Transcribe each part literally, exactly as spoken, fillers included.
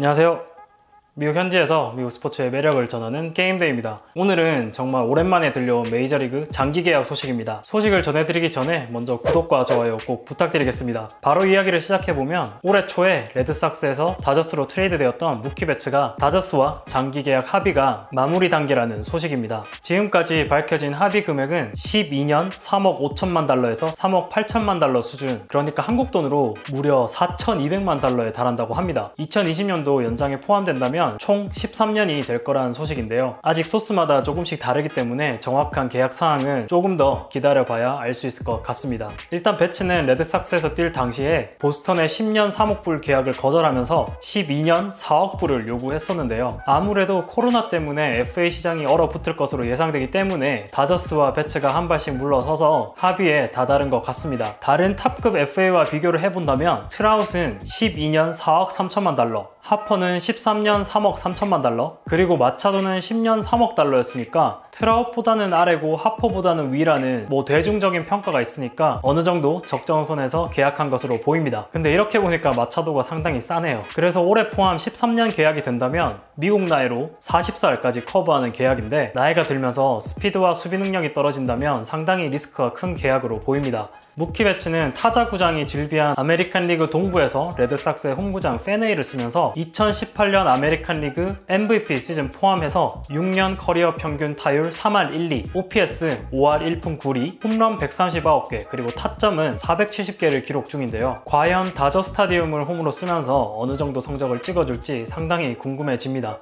안녕하세요. 미국 현지에서 미국 스포츠의 매력을 전하는 게임데이입니다. 오늘은 정말 오랜만에 들려온 메이저리그 장기 계약 소식입니다. 소식을 전해드리기 전에 먼저 구독과 좋아요 꼭 부탁드리겠습니다. 바로 이야기를 시작해보면 올해 초에 레드삭스에서 다저스로 트레이드되었던 무키 베츠가 다저스와 장기 계약 합의가 마무리 단계라는 소식입니다. 지금까지 밝혀진 합의 금액은 십이 년 삼억 오천만 달러에서 삼억 팔천만 달러 수준, 그러니까 한국 돈으로 무려 사천이백만 달러에 달한다고 합니다. 이천이십 년도 연장에 포함된다면 총 십삼 년이 될 거라는 소식인데요. 아직 소스마다 조금씩 다르기 때문에 정확한 계약 사항은 조금 더 기다려봐야 알 수 있을 것 같습니다. 일단 베츠는 레드삭스에서 뛸 당시에 보스턴의 십 년 삼억 불 계약을 거절하면서 십이 년 사억 불을 요구했었는데요. 아무래도 코로나 때문에 에프에이 시장이 얼어붙을 것으로 예상되기 때문에 다저스와 베츠가 한 발씩 물러서서 합의에 다다른 것 같습니다. 다른 탑급 에프에이와 비교를 해본다면 트라웃은 십이 년 사억 삼천만 달러, 하퍼는 십삼 년 삼억 삼천만 달러, 그리고 마차도는 십 년 삼억 달러였으니까 트라웃보다는 아래고 하퍼보다는 위라는 뭐 대중적인 평가가 있으니까 어느 정도 적정선에서 계약한 것으로 보입니다. 근데 이렇게 보니까 마차도가 상당히 싸네요. 그래서 올해 포함 십삼 년 계약이 된다면 미국 나이로 마흔 살까지 커버하는 계약인데, 나이가 들면서 스피드와 수비 능력이 떨어진다면 상당히 리스크가 큰 계약으로 보입니다. 무키 베츠는 타자 구장이 즐비한 아메리칸 리그 동부에서 레드삭스의 홈구장 팬웨이를 쓰면서 이천십팔 년 아메리칸 리그 엠브이피 시즌 포함해서 육 년 커리어 평균 타율 삼 할 일 리, 오피에스 오 할 일 푼 구 리, 홈런 백삼십구 개, 그리고 타점은 사백칠십 개를 기록 중인데요. 과연 다저 스타디움을 홈으로 쓰면서 어느 정도 성적을 찍어줄지 상당히 궁금해집니다.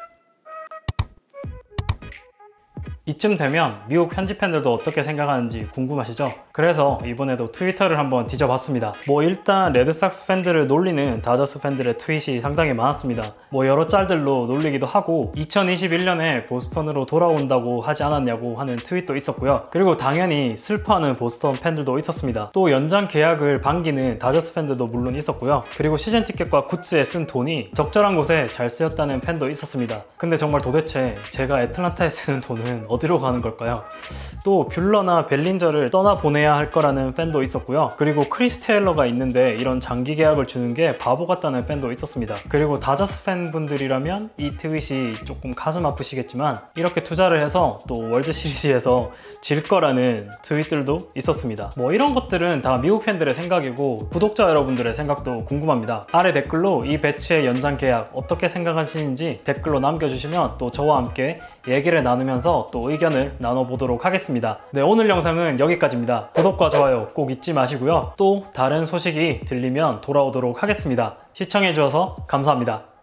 이쯤 되면 미국 현지 팬들도 어떻게 생각하는지 궁금하시죠? 그래서 이번에도 트위터를 한번 뒤져봤습니다. 뭐 일단 레드삭스 팬들을 놀리는 다저스 팬들의 트윗이 상당히 많았습니다. 뭐 여러 짤들로 놀리기도 하고 이천이십일 년에 보스턴으로 돌아온다고 하지 않았냐고 하는 트윗도 있었고요. 그리고 당연히 슬퍼하는 보스턴 팬들도 있었습니다. 또 연장 계약을 반기는 다저스 팬들도 물론 있었고요. 그리고 시즌 티켓과 굿즈에 쓴 돈이 적절한 곳에 잘 쓰였다는 팬도 있었습니다. 근데 정말 도대체 제가 애틀란타에 쓰는 돈은 어디로 가는 걸까요? 또 뷰러나 벨린저를 떠나보내야 할 거라는 팬도 있었고요. 그리고 크리스 테일러가 있는데 이런 장기 계약을 주는 게 바보 같다는 팬도 있었습니다. 그리고 다저스 팬분들이라면 이 트윗이 조금 가슴 아프시겠지만 이렇게 투자를 해서 또 월드 시리즈에서 질 거라는 트윗들도 있었습니다. 뭐 이런 것들은 다 미국 팬들의 생각이고 구독자 여러분들의 생각도 궁금합니다. 아래 댓글로 이 배치의 연장 계약 어떻게 생각하시는지 댓글로 남겨주시면 또 저와 함께 얘기를 나누면서 또 의견을 나눠보도록 하겠습니다. 네, 오늘 영상은 여기까지입니다. 구독과 좋아요 꼭 잊지 마시고요. 또 다른 소식이 들리면 돌아오도록 하겠습니다. 시청해주셔서 감사합니다.